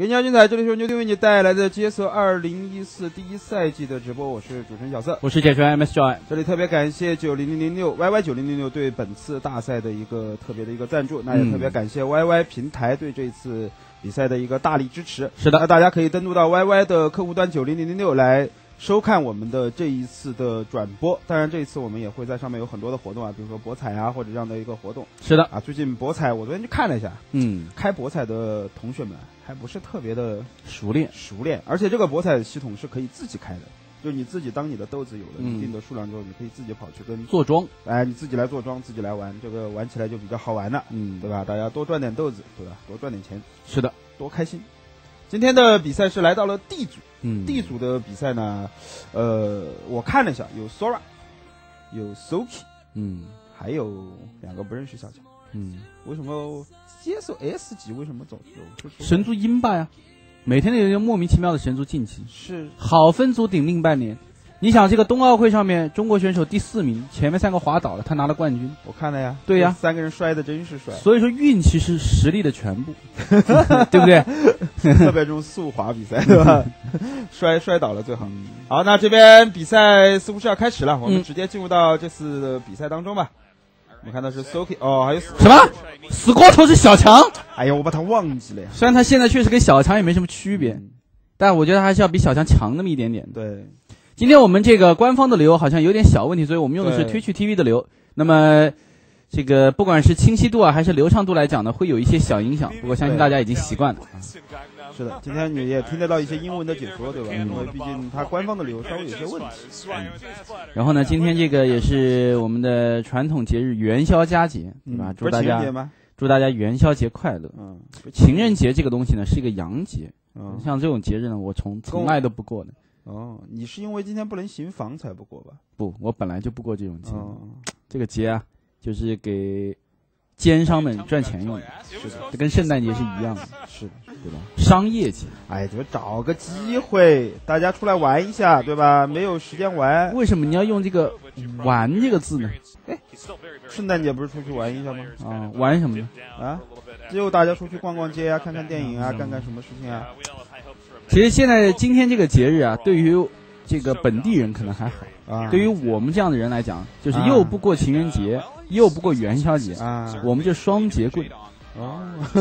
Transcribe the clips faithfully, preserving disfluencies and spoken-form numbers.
给你好精彩，这里是牛弟为你带来的 G S L 二零一四第一赛季的直播，我是主持人小色， 我是解说 M S Joy。 这里特别感谢九零零零六 Y Y 九零零六对本次大赛的一个特别的一个赞助，那也特别感谢 Y Y 平台对这次比赛的一个大力支持。 是的， 那大家可以登录到 Y Y 的客户端九零零零六来收看我们的这一次的转播，当然这一次我们也会在上面有很多的活动啊，比如说博彩啊或者这样的一个活动。 是的啊，最近博彩我昨天去看了一下， 嗯， 开博彩的同学们还不是特别的熟练熟练，而且这个博彩系统是可以自己开的，就是你自己当你的豆子有了一定的数量之后，嗯、你可以自己跑去跟做庄， 哎，你自己来做庄，自己来玩，这个玩起来就比较好玩了，嗯，对吧？大家多赚点豆子，对吧？多赚点钱， 是的， 多开心。今天的比赛是来到了 D 组。 嗯 ，D 组的比赛呢，呃，我看了一下，有 Sora， 有 Soulkey， 嗯， 还有两个不认识小强， 嗯， 为什么 G S L S 级为什么总有神族鹰霸呀？每天都有一个莫名其妙的神族晋级， 是好分组顶另半年。你想，这个冬奥会上面，中国选手第四名，前面三个滑倒了，他拿了冠军。 我看了呀， 对呀， 三个人摔的真是帅。 所以说，运气是实力的全部，对不对？ 特别这种速滑比赛，对吧？摔摔倒了最好。好，那这边比赛似乎是要开始了，我们直接进入到这次的比赛当中吧。我们看到是 Soulkey， 哦，还有什么 Sora 是小强？ 哎呀，我把他忘记了呀。 虽然他现在确实跟小强也没什么区别，嗯、但我觉得还是要比小强强那么一点点。 对。 今天我们这个官方的流好像有点小问题，所以我们用的是 Twitch T V 的流。那么这个不管是清晰度啊还是流畅度来讲呢，会有一些小影响。不过相信大家已经习惯了。 是的，今天你也听得到一些英文的解说，对吧？因为毕竟它官方的流稍微有些问题。 嗯、然后呢，今天这个也是我们的传统节日元宵佳节，对吧？ 嗯、 祝大家吗？ 祝大家元宵节快乐。嗯，情人节这个东西呢是一个洋节，嗯，像这种节日呢，我从从来都不过的。 哦，你是因为今天不能行房才不过吧？ 不，我本来就不过这种节。哦、这个节啊，就是给奸商们赚钱用的。是的，这跟圣诞节是一样的。 是的， 对吧？商业节。 哎，就找个机会，大家出来玩一下，对吧？没有时间玩。 为什么你要用这个“玩”这个字呢？ 哎，圣诞节不是出去玩一下吗？ 啊，玩什么呢？ 啊，只有大家出去逛逛街啊，看看电影啊，干干什么事情啊？ 其实现在今天这个节日啊，对于这个本地人可能还好啊，对于我们这样的人来讲，就是又不过情人节，啊、又不过元宵节啊，我们就双节棍。 哦，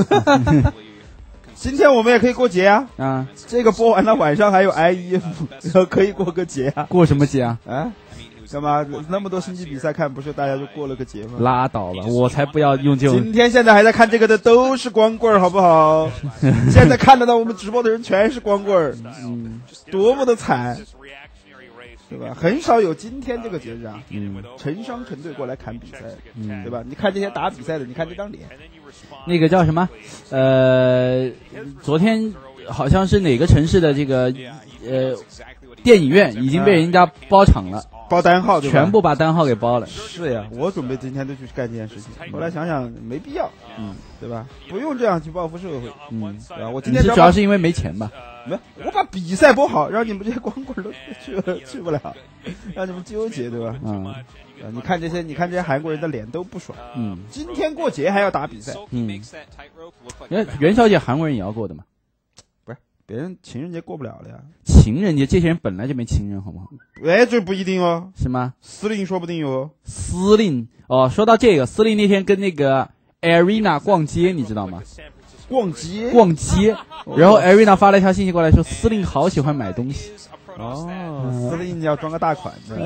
今天我们也可以过节啊！啊，这个播完了晚上还有 I E F， 可以过个节啊！ 过什么节啊？ 啊？干嘛？那么多星际比赛看，不是大家就过了个节吗？ 拉倒吧，我才不要用这种。 今天现在还在看这个的都是光棍儿，好不好？现在看得到我们直播的人全是光棍儿，嗯，多么的惨，对吧？很少有今天这个节日啊，嗯，成双成对过来看比赛，嗯，对吧？你看这些打比赛的，你看这张脸， 那个叫什么？呃，昨天好像是哪个城市的这个呃电影院已经被人家包场了。 包单号，对吧？ 全部把单号给包了。 是呀，我准备今天就去干这件事情，后来想想没必要，嗯，对吧？不用这样去报复社会，嗯，对吧？我今天主要是因为没钱吧？ 没，我把比赛播好，让你们这些光棍都去去不了，让你们纠结，对吧？嗯，你看这些，你看这些韩国人的脸都不爽，嗯，今天过节还要打比赛， 嗯，元元宵节韩国人也要过的嘛？ 不是，别人情人节过不了了呀。 情人节这些人本来就没情人，好不好？ 哎，这不一定哦， 是吗？ 司令说不定有哦。 司令哦，说到这个，司令那天跟那个 Arena 逛街，你知道吗？ 逛街， 逛街，然后 Arena 发了一条信息过来说，司令好喜欢买东西。 哦，司令要装个大款的。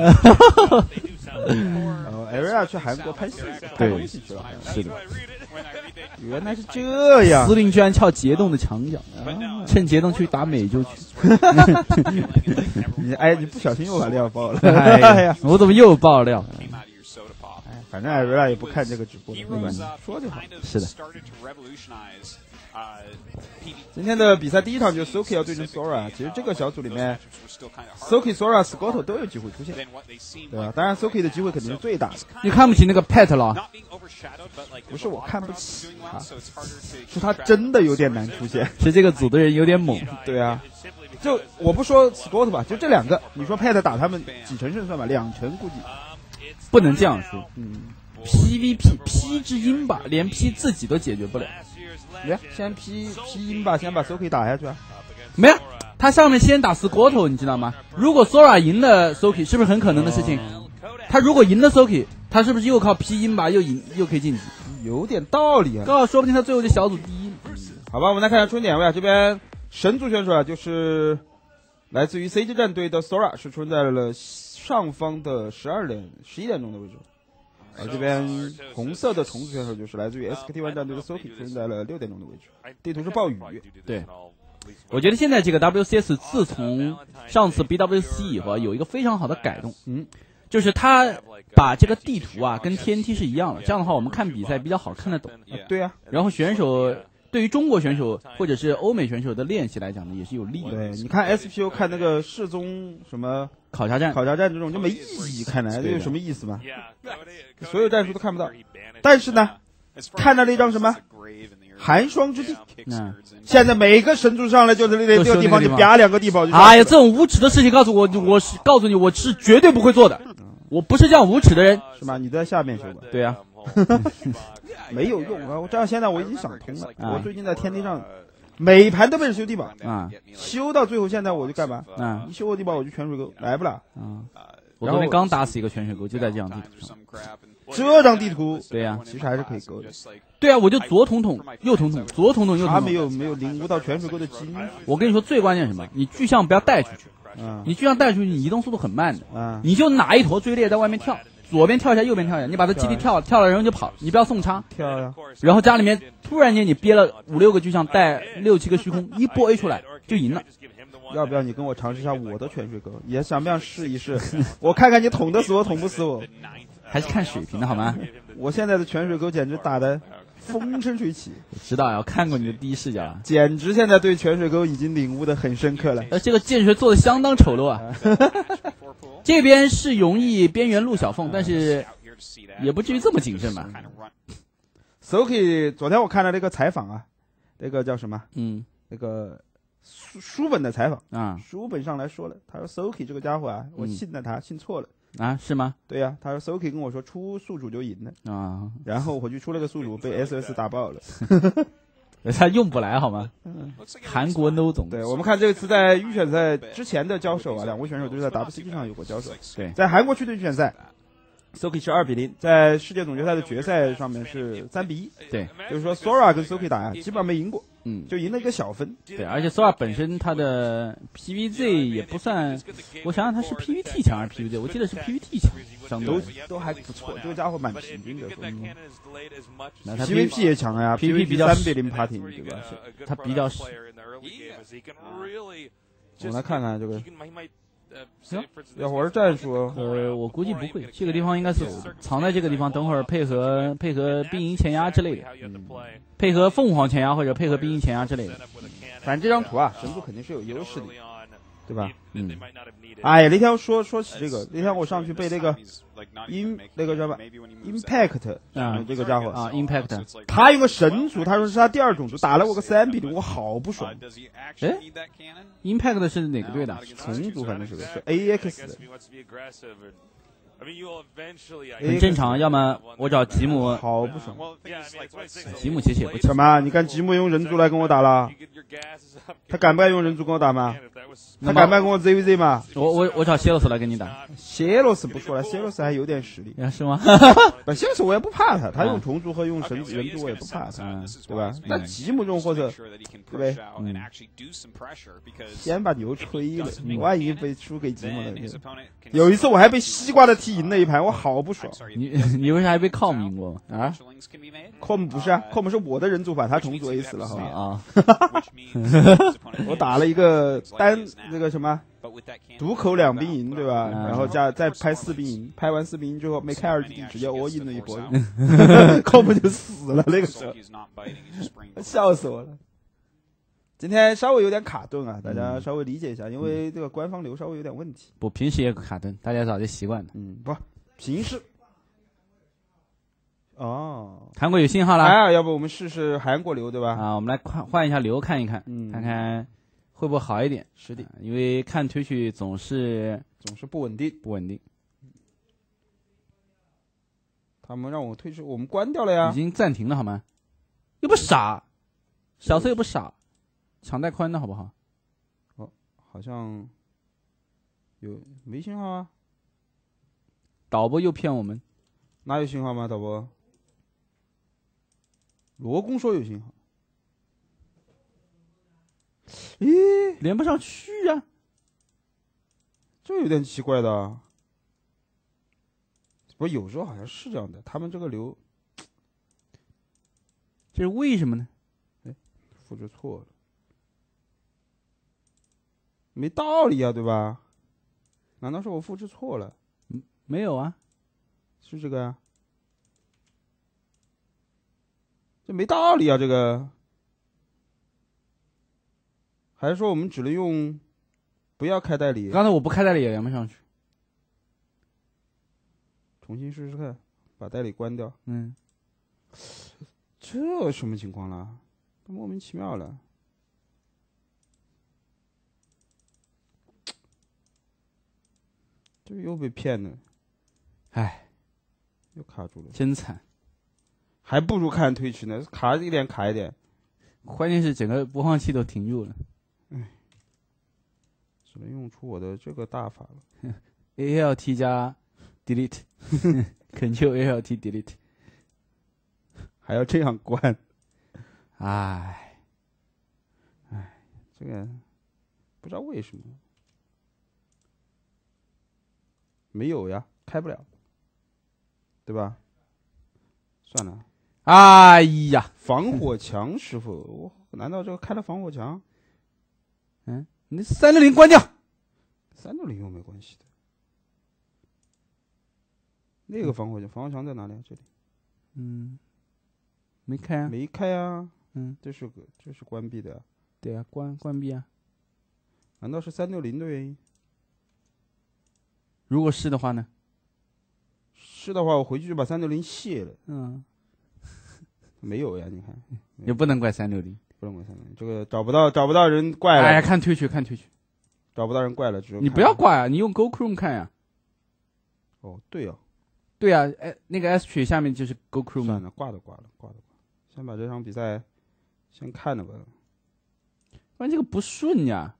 哦 ，Arena 去韩国拍戏，拍东西去了， 是的。 原来是这样， 司令居然撬节洞的墙角，啊、趁节洞去打美洲去。 你哎，你不小心又把料爆了。 哎呀，我怎么又爆料？ 哎，反正艾瑞拉也不看这个直播，没关系，说就好。 是的。 今天的比赛第一场就是 Soulkey 要对阵 Sora， 其实这个小组里面 Soulkey、Sora、Scotto 都有机会出现，对吧？当然 Soulkey 的机会肯定是最大的。 你看不起那个 Pet 了？ 不是我看不起他，是他真的有点难出现， 是这个组的人有点猛。 对啊，就我不说 Scotto 吧，就这两个，你说 Pet 打他们几成胜算吧？两成估计。 不能这样说， 嗯， P V P P 之音吧，连 P 自己都解决不了。 来，先 P P 音吧，先把 Soulkey 打下去啊。 没有，他上面先打 Squirtle， 你知道吗？如果 Sora 赢了 Soulkey， 是不是很可能的事情？哦、他如果赢了 Soulkey， 他是不是又靠 P 音吧，又赢又可以晋级？ 有点道理啊。 刚说不定他最后就小组第一。 嗯、好吧，我们来看一下出点位啊，这边神族选手啊，就是来自于 C G 战队的 Sora， 是出在了上方的十二点、十一点钟的位置。而这边红色的虫子选手就是来自于 S K T 一 战队的 Soulkey， 出现在了六点钟的位置。地图是暴雨。 对，我觉得现在这个 W C S 自从上次 B W C 以后啊，有一个非常好的改动，嗯，就是他把这个地图啊跟 T N T 是一样的，这样的话我们看比赛比较好看得懂。 啊对啊， 然后选手对于中国选手或者是欧美选手的练习来讲呢，也是有利的。 对，你看 S P O 看那个世宗什么考察战， 考察战这种就没意义，看来这有什么意思吗？所有战术都看不到。但是呢，看到了一张什么寒霜之地，嗯，现在每个神族上来就是那那个地方，你啪两个地堡就。 哎呀，这种无耻的事情，告诉我，我是告诉你，我是绝对不会做的。我不是这样无耻的人， 是吗？你在下面修吧。 对呀、 啊，没有用啊！我这样现在我已经想通了。啊、我最近在天梯上，每盘都被人修地堡啊，修到最后现在我就干嘛？啊，一修我地堡我就泉水沟，来不了啊。 我昨天刚打死一个泉水沟，就在这张地图上。 这张地图， 对呀、啊， 其实还是可以勾的。 对啊，我就左捅捅，右捅捅，左捅捅，右捅捅。 他没有没有领悟到泉水沟的精髓。 我跟你说，最关键是什么？你巨象不要带出去。嗯，你巨象带出去，你移动速度很慢的。嗯，你就拿一坨追猎在外面跳，左边跳一下，右边跳一下，你把它基地跳跳了，然后就跑，你不要送叉。 跳呀。 然后家里面突然间你憋了五六个巨象，带六七个虚空，一波 A 出来就赢了。 要不要你跟我尝试一下我的泉水沟？也想不想试一试？我看看你捅得死我，捅不死我。 还是看水平的好吗？ 我现在的泉水沟简直打得风生水起。 我知道呀，我看过你的第一视角， 简直现在对泉水沟已经领悟得很深刻了。 呃，这个剑水做的相当丑陋啊。这边是容易边缘路小缝，但是也不至于这么谨慎吧。 Soulkey 昨天我看了那个采访啊，那个叫什么？ 嗯， 那个书书本的采访啊， 书本上来说了，他说 Soulkey 这个家伙啊，我信了他，信错了。 啊，是吗？ 对呀、啊，他说 Soulkey 跟我说出宿主就赢了啊，然后我去出了个宿主被 S S 打爆了， 他用不来好吗？嗯、韩国 No 总， 对我们看这次在预选赛之前的交手啊，两位选手都是在 W C G 上有过交手。 对， 在韩国区的预选赛 ，Soulkey 是二比零，在世界总决赛的决赛上面是三比一。 对， 就是说 Sora 跟 Soulkey 打呀，基本上没赢过。嗯，就赢了一个小分。 对，而且 Sora 本身他的 P V Z 也不算，我想想他是 P V T 强还是 P V Z？ 我记得是 P V T 强， 都都还不错，这个家伙蛮平均的。 那他 P V P 也强呀 ，P V P 比较三比零 Party 对吧？ 他比较。 我们来看看这个。行，要玩战术， 呃，我估计不会，这个地方应该是藏在这个地方，等会儿配合配合兵营前压之类的，嗯、配合凤凰前压或者配合兵营前压之类的。 反正这张图啊，神族肯定是有优势的，对吧？嗯。哎呀，那天说说起这个，那天我上去被那个 in 那个叫什么 impact 啊、嗯，这个家伙啊 impact， 他用个神族，他说是他第二种族，打了我个三比零，我好不爽。 哎 ，impact 是哪个队的？ 虫族反正是个是 A X 的。 很正常，要么我找吉姆， 好不爽。 吉姆其实也不什么？你看吉姆用人族来跟我打了，他敢不敢用人族跟我打吗？他敢不敢跟我 Z V Z 吗？ 我我我找谢洛斯来跟你打。 谢洛斯不说了，谢洛斯还有点实力， 是吗？ 不，谢洛斯我也不怕他，他用虫族和用神人族我也不怕他，嗯、对吧？那吉姆用或者对不对？嗯。先把牛吹了，万一被输给吉姆了。有一次我还被西瓜的踢赢了一盘，我好不爽。 你你为啥还被com赢过啊 ？com 不是啊 ，com 是我的人族把他重组 A 死了，好吧？ 啊， 我打了一个单那个什么独口两兵营，对吧？然后加再拍四兵营，拍完四兵营之后没开二基地，直接 all in 了一波，com 就死了那个时候，笑死我了。今天稍微有点卡顿啊，大家稍微理解一下，因为这个官方流稍微有点问题。 不，平时也卡顿，大家早就习惯了。 嗯，不，平时。哦， 韩国有信号了。 哎，要不我们试试韩国流，对吧？ 啊，我们来换换一下流看一看，嗯，看看会不会好一点。 是的， 啊、因为看推去总是总是不稳定， 不稳定。 他们让我退出，我们关掉了呀。 已经暂停了好吗？又不傻，小色又不傻，抢带宽的好不好？ 哦，好像有没信号啊？ 导播又骗我们， 哪有信号吗？导播？罗工说有信号。咦， 连不上去啊！ 这有点奇怪的。不，有时候好像是这样的，他们这个流， 这是为什么呢？ 哎，复制错了，没道理啊，对吧？难道是我复制错了？ 嗯，没有啊， 是这个呀、啊？这没道理啊，这个。还是说我们只能用，不要开代理？ 刚才我不开代理也连不上去。 重新试试看，把代理关掉。 嗯， 这什么情况了？莫名其妙了。这又被骗了， 唉， 又卡住了， 真惨。 还不如看推迟呢，卡一点卡一点。 关键是整个播放器都停住了。 唉，只能用出我的这个大法了。 A L T 加 delete，Ctrl A L T delete， 还要这样关， 唉， 唉，这个不知道为什么没有呀，开不了，对吧？算了。 哎呀， 防火墙师傅，我难道这个开了防火墙？ 嗯，你三六零关掉， 三六零又没关系的。那个防火墙，防火墙在哪里？这里。 嗯，没开啊。 没开啊。 嗯， 这是个，这是关闭的。 对啊，关关闭啊。 难道是三六零的原因？ 如果是的话呢？ 是的话，我回去就把三六零卸了。 嗯， 没有呀，你看。 也不能怪三六零， 不能怪三六零，这个找不到找不到人怪了。 哎呀，看推去看推去， 找不到人怪了，只有你不要怪啊，你用 Go Chrome 看呀、 啊。哦，对哦。 对啊，哎，那个 S 曲下面就是 Go Chrome。 算了，挂了挂了挂了，先把这场比赛先看了吧。 关键这个不顺呀。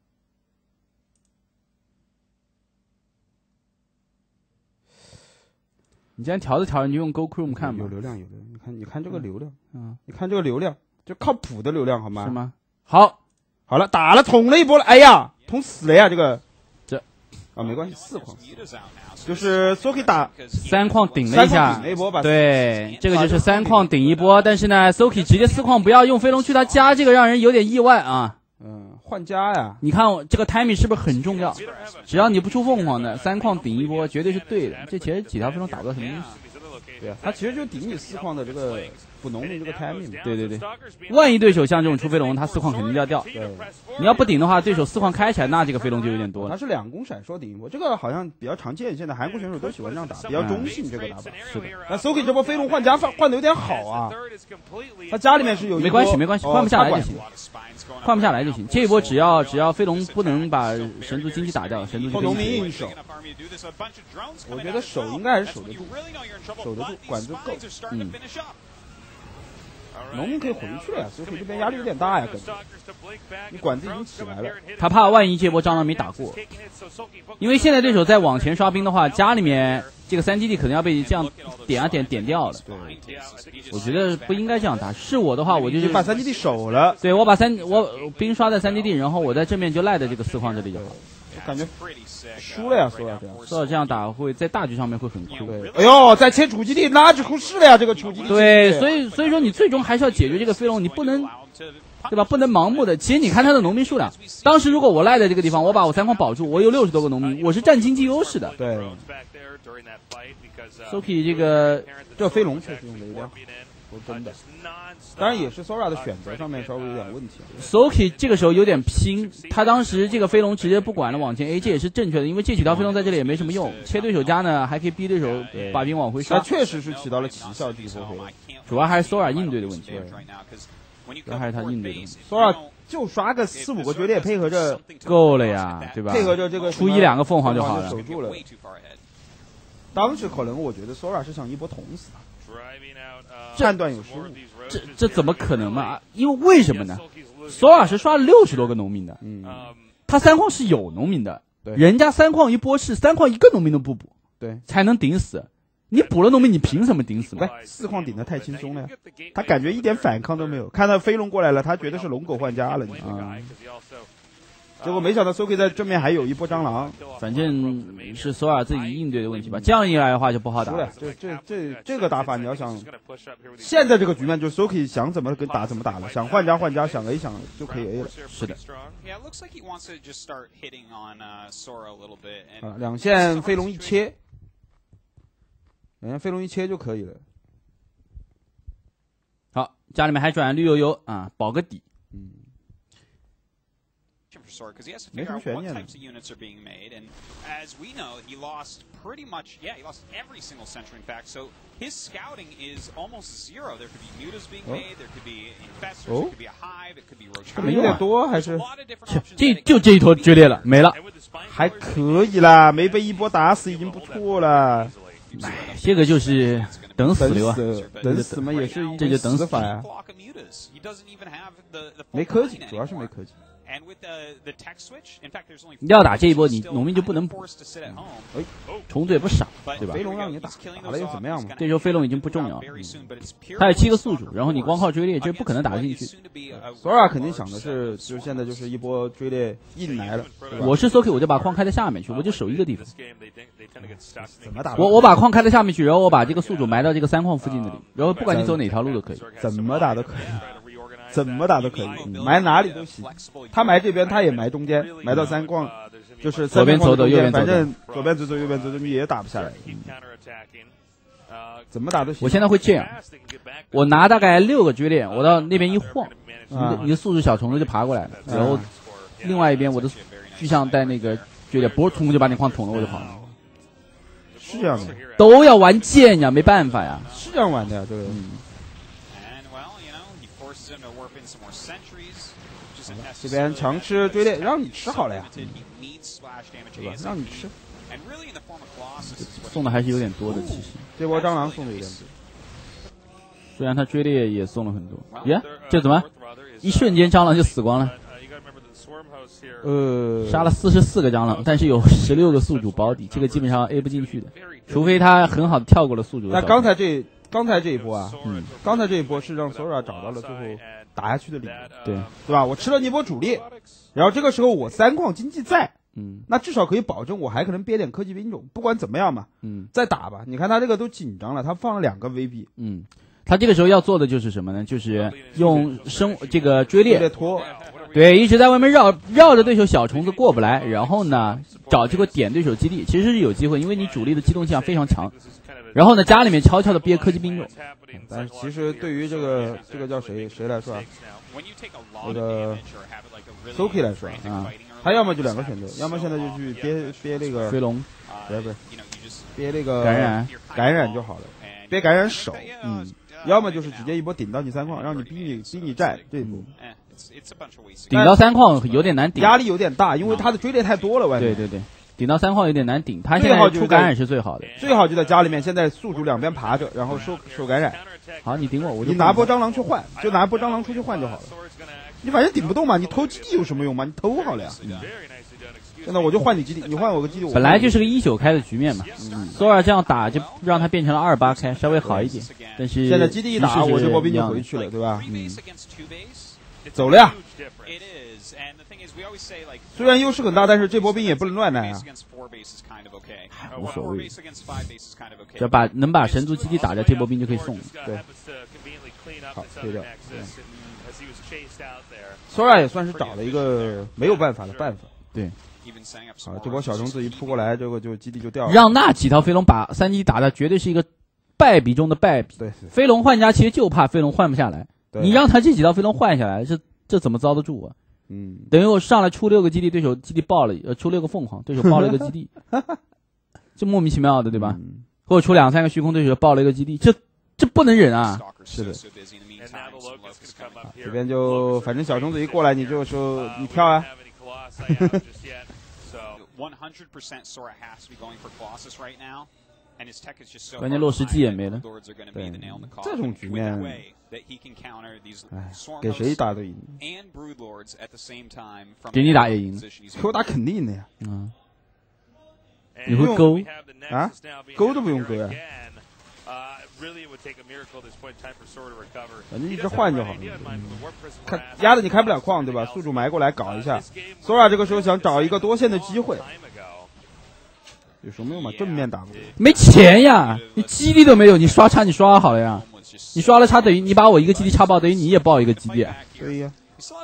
你既然调着调着，你就用 Go Chrome 看吧。 有流量，有流量。你看，你看这个流量， 嗯， 你看这个流量，就靠谱的流量，好吗？ 是吗？好， 好了，打了，捅了一波了，哎呀，捅死了呀，这个， 这， 啊，没关系，四矿，就是 Soulkey 打三矿顶了一下， 顶了一波吧。 对，这个就是三矿顶一波，但是呢 ，Soulkey 直接四矿不要用飞龙去他加，这个让人有点意外啊。 嗯，换家呀！ 你看我这个 timing 是不是很重要？只要你不出凤凰的，三矿顶一波绝对是对的。这其实几条飞龙打不到什么东西。 对啊，他其实就顶你四矿的这个补农民这个 timing 嘛。 对对对，万一对手像这种出飞龙，他四矿肯定就要掉。 对， 你要不顶的话，对手四矿开起来，那这个飞龙就有点多了。 他是两攻闪烁顶一波，这个好像比较常见，现在韩国选手都喜欢这样打，比较中性这个打法。 是的。 那 Soulkey 这波飞龙换家换换的有点好啊，他家里面是有没关系没关系，换不下来就行。换不下来就行，这一波只要只要飞龙不能把神族经济打掉，神族就可以农民硬守。我觉得守应该还是守得住，守得住，管子够。 嗯， 农民可以回去了呀，所以这边压力有点大呀，感觉。你管子已经起来了， 他怕万一这波蟑螂没打过，因为现在对手再往前刷兵的话，家里面这个三基地可能要被这样点啊点点掉了。 对， 我觉得不应该这样打。是我的话，我就是把三基地守了。 对，我把三我兵刷在三基地，然后我在正面就赖在这个四矿这里就好。 我感觉输了呀，说到这样， 说到这样打会在大局上面会很亏。 对，哎呦，在切主基地那就出事了呀，这个主基地。 对，所以所以说你最终还是要解决这个飞龙，你不能。对吧？不能盲目的。其实你看他的农民数量，当时如果我赖在这个地方，我把我三矿保住，我有六十多个农民，我是占经济优势的。 对。 Soulkey 这个这飞龙确实用的有点好，说真的。当然也是 Sora 的选择上面稍微有点问题。 Soulkey 这个时候有点拼，他当时这个飞龙直接不管了往前 A， 这也是正确的，因为这几条飞龙在这里也没什么用，切对手家呢还可以逼对手把兵往回刷。 他确实是起到了奇效，这一波飞龙。 主要还是 Sora 应对的问题。主要还是他应对的问题。 Sora 就刷个四五个绝对配合着够了呀，对吧？ 配合着这个出一两个凤凰就好了。 守住了。当时可能我觉得 Sora 是想一波捅死他， 判断有失误， 这这怎么可能嘛？因为为什么呢？索尔是刷了六十多个农民的， 嗯， 他三矿是有农民的， 对， 人家三矿一波是三矿一个农民都不补， 对， 才能顶死。你补了农民，你凭什么顶死呢？ 喂，四矿顶的太轻松了呀，他感觉一点反抗都没有。看到飞龙过来了，他觉得是龙狗换家了，你知道吗？结果没想到 Soulkey 在正面还有一波蟑螂， 反正是索尔自己应对的问题吧。这样一来的话就不好打了。这这这这个打法你要想，现在这个局面就是 Soulkey 想怎么跟打怎么打了，想换家换家，想 A 想就可以 A 了。 是的。 啊，两线飞龙一切，两线飞龙一切就可以了。 好，家里面还转绿油油啊，保个底。嗯。 Because yes, figure out what types of units are being made, and as we know, he lost pretty much. Yeah, he lost every single sentry. In fact, so his scouting is almost zero. There could be mutas being made, there could be infestors, there could be a hive, it could be roach. 有点多还是？ 这就这一坨决裂了，没了。 还可以啦，没被一波打死已经不错了。 哎，这个就是等死流啊， 等死嘛也是这就等死法呀。没科技，主要是没科技。 要打这一波，你农民就不能补。哎，虫子也不傻，对吧？ 飞龙让你打，打了又怎么样嘛？ 这时候飞龙已经不重要了，他有七个宿主，然后你光靠追猎，这不可能打进去。 索尔肯定想的是，就现在就是一波追猎硬来了。 我是 Soulkey， 我就把矿开在下面去，我就守一个地方。 怎么打？ 我我把矿开在下面去，然后我把这个宿主埋到这个三矿附近那里，然后不管你走哪条路都可以， 怎么打都可以。怎么打都可以，嗯、埋哪里都行。他埋这边，他也埋中间，埋到三矿，就是左边走走，右边走走， 反正左边走走，右边走走，你也打不下来。嗯、怎么打都行。 我现在会这样，我拿大概六个追猎，我到那边一晃，你的你的宿主小虫子就爬过来了，然后另外一边我的巨象带那个追猎，不是冲就把你矿捅了我就跑了。 是这样的， 都要玩剑呀，没办法呀， 是这样玩的呀，这个。嗯这边强吃追猎，让你吃好了呀，对吧？让你吃， 送的还是有点多的，其实这波蟑螂送的有点多， 虽然他追猎也送了很多。耶，这怎么一瞬间蟑螂就死光了？ 呃， 杀了四十四个蟑螂，但是有十六个宿主保底，这个基本上 A 不进去的，除非他很好的跳过了宿主。 那刚才这刚才这一波啊，嗯，刚才这一波是让 Sora 找到了最后打下去的理由， 对对吧？我吃了那波主力，然后这个时候我三矿经济在， 嗯， 那至少可以保证我还可能憋点科技兵种，不管怎么样嘛， 嗯， 再打吧。你看他这个都紧张了，他放了两个 V B， 嗯，他这个时候要做的就是什么呢？就是用生这个追猎拖， 对，一直在外面绕绕着对手小虫子过不来，然后呢找机会点对手基地，其实是有机会，因为你主力的机动性非常强。然后呢，家里面悄悄的憋科技兵种， 但是其实对于这个这个叫谁谁来说啊，这个 Soulkey 来说啊，他要么就两个选择，要么现在就去憋憋那个飞龙， 不是不是，憋那个感染感染就好了，憋感染手，嗯，要么就是直接一波顶到你三矿，让你逼你逼你战这一步。 顶到三矿有点难顶， 压力有点大，因为他的追猎太多了，外面。 对对对。顶到三矿有点难顶，他现在出感染是最好的， 最好就在家里面，现在宿主两边爬着，然后受受感染。 好，你顶我，我就你拿波蟑螂去换，就拿波蟑螂出去换就好了。你反正顶不动嘛，你偷基地有什么用嘛？你偷好了呀。嗯、现在我就换你基地，你换我个基地。 本来就是个一九开的局面嘛， 嗯， 索尔这样打就让他变成了二八开，稍微好一点。但是现在基地一打，我这波兵就回去了，对吧？嗯，走了呀。虽然优势很大，但是这波兵也不能乱来啊。 无所谓，只要把能把神族基地打掉，这波兵就可以送了。 对，好，退掉。Sora 也算是找了一个没有办法的办法。 对， 啊，这波小虫子一扑过来，这个就基地就掉了。 让那几条飞龙把三基打的，绝对是一个败笔中的败笔。 对， 飞龙换家其实就怕飞龙换不下来，你让他这几条飞龙换下来，这这怎么遭得住啊？ 嗯， 等于我上来出六个基地，对手基地爆了，呃，出六个凤凰，对手爆了一个基地，这莫名其妙的，对吧？ 嗯、 或者出两三个虚空，对手爆了一个基地，这这不能忍啊！ 是的，啊、这边就反正小虫子一过来，你就说你跳啊。 关键落石机也没了。 对，这种局面，哎，给谁打都赢。 给你打也赢， 给我打肯定的呀。 嗯。你会勾啊？勾都不用勾呀。反正一直换就好了。嗯、看压的你开不了矿对吧？宿主埋过来搞一下。Sora 这个时候想找一个多线的机会，有什么用嘛？正面打不过。 没钱呀，你基地都没有，你刷叉你刷好了呀。你刷了叉等于你把我一个基地插爆，等于你也爆一个基地。 对呀。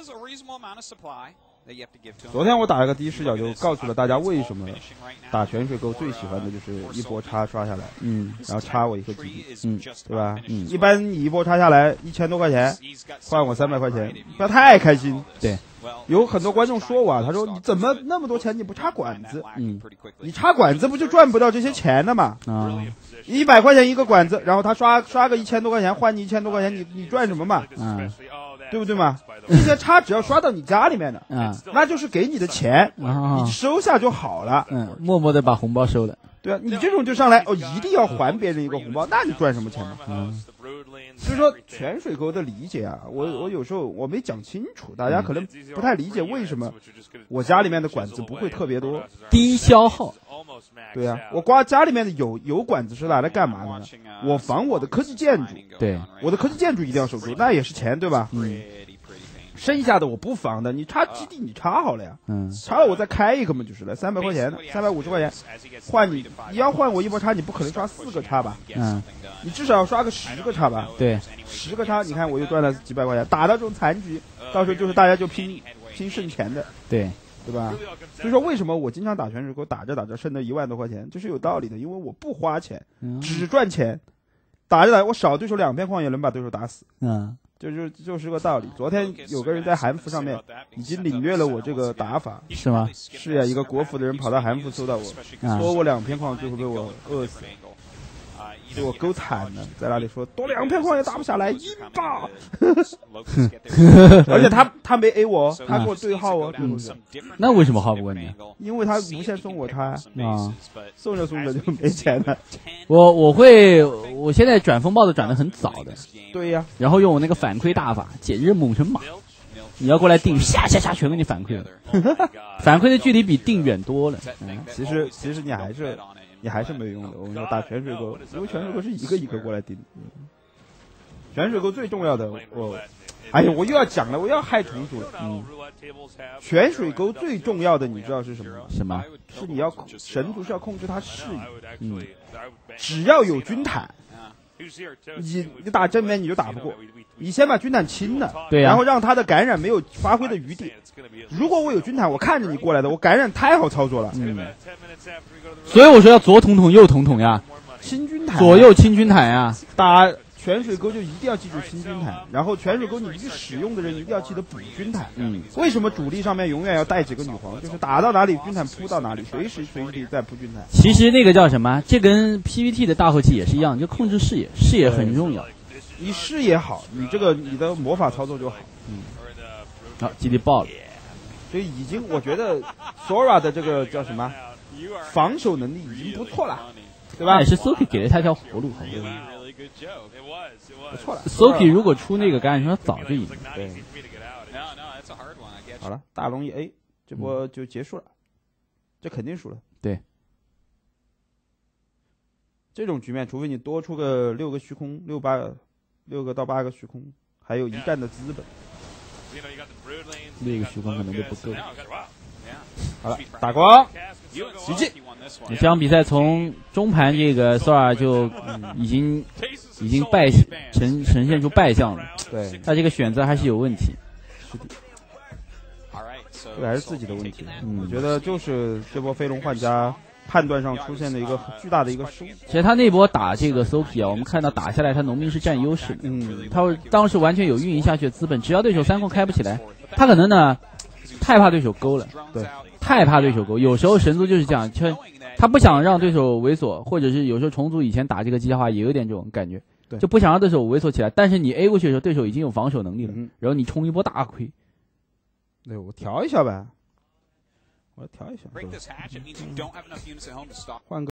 昨天我打了个第一视角，就告诉了大家为什么打泉水沟最喜欢的就是一波叉刷下来，嗯，然后插我一个基地，嗯，对吧？嗯，一般你一波插下来一千多块钱，换我三百块钱，不要太开心。 对， 有很多观众说我，他说你怎么那么多钱你不插管子？嗯，你插管子不就赚不到这些钱的嘛？啊，一百块钱一个管子，然后他刷刷个一千多块钱换你一千多块钱，你你赚什么嘛？嗯。对不对嘛？这些叉只要刷到你家里面的，嗯，那就是给你的钱，你收下就好了。 嗯，默默的把红包收了。 对啊，你这种就上来哦，一定要还别人一个红包，那你赚什么钱嘛？嗯，所以说泉水沟的理解啊，我我有时候我没讲清楚，大家可能不太理解为什么我家里面的管子不会特别多， 低消耗。 对啊，我刮家里面的有有管子是拿来干嘛的呢？我防我的科技建筑， 对， 我的科技建筑一定要守住，那也是钱，对吧？嗯。剩下的我不防的，你插基地你插好了呀，嗯，插了我再开一个嘛就是了，三百块钱的，三百五十块钱，换你，你要换我一波插，你不可能刷四个插吧？嗯，你至少要刷个十个插吧？ 对， 十个插，你看我又赚了几百块钱，打到这种残局，到时候就是大家就拼拼剩钱的， 对， 对吧？所以说为什么我经常打泉水沟，打着打着剩了一万多块钱，这是有道理的，因为我不花钱，嗯、只赚钱，打着打着我少对手两片矿也能把对手打死，嗯。就是就是个道理。昨天有个人在韩服上面已经领略了我这个打法， 是吗？ 是呀，一个国服的人跑到韩服搜到我，说我两片矿最后被我饿死，被我勾惨了，在那里说多两片矿也打不下来，赢吧！而且他他没 A 我，他跟我对号哦。嗯、 那为什么号不问你？ 因为他无限送我他啊，送着送着就没钱了。 我我会，我现在转风暴的转的很早的。 对呀， 然后用我那个反馈大法，简直猛成马！你要过来定，下下下全给你反馈了，反馈的距离比定远多了。 嗯，其实其实你还是你还是没有用的。我跟你说，打泉水沟，因为泉水沟是一个一个过来定。泉水沟最重要的，我，哎呀，我又要讲了，我又要害同学了。嗯，泉水沟最重要的，你知道是什么吗？ 什么？ 是你要神族是要控制他视野。嗯，只要有军坦。你你打正面你就打不过，你先把军坦清了， 对呀、 啊，然后让他的感染没有发挥的余地。如果我有军坦，我看着你过来的，我感染太好操作了。嗯， 所以我说要左捅捅右捅捅呀， 清军坦， 左右清军坦呀。 打泉水沟就一定要记住清军坦，然后泉水沟你去使用的人一定要记得补军坦。嗯，为什么主力上面永远要带几个女皇？就是打到哪里军坦扑到哪里，随时随地在扑军坦。 其实那个叫什么？这跟 P V T 的大后期也是一样，就控制视野，视野很重要。 你视野好，你这个你的魔法操作就好。嗯， 好，基地爆了。 所以已经我觉得 Sora 的这个叫什么防守能力已经不错了，对吧？ 也是 Soulkey 给了他一条活路，好不好？ 不错了 ，Soulkey 如果出那个橄榄球，早就赢了。 对，好了，大龙一 A， 这波就结束了，嗯、这肯定输了。 对， 这种局面，除非你多出个六个虚空，六八个，六个到八个虚空，还有一战的资本。 六个虚空可能就不够。 好了，打光，奇迹。 这场比赛从中盘这个 Sora 就、嗯、已经已经败呈呈现出败相了， 对， 他这个选择还是有问题， 是的，这个还是自己的问题。嗯，我觉得就是这波飞龙换家判断上出现了一个巨大的一个失误。 其实他那波打这个 Soulkey 啊，我们看到打下来他农民是占优势的，嗯，他当时完全有运营下去的资本，只要对手三控开不起来，他可能呢太怕对手勾了， 对， 太怕对手勾。有时候神族就是这样，就他不想让对手猥琐，或者是有时候重组以前打这个机械化也有点这种感觉， 对， 就不想让对手猥琐起来。但是你 A 过去的时候，对手已经有防守能力了，嗯、然后你冲一波大亏。 对，我调一下呗，我调一下，换个。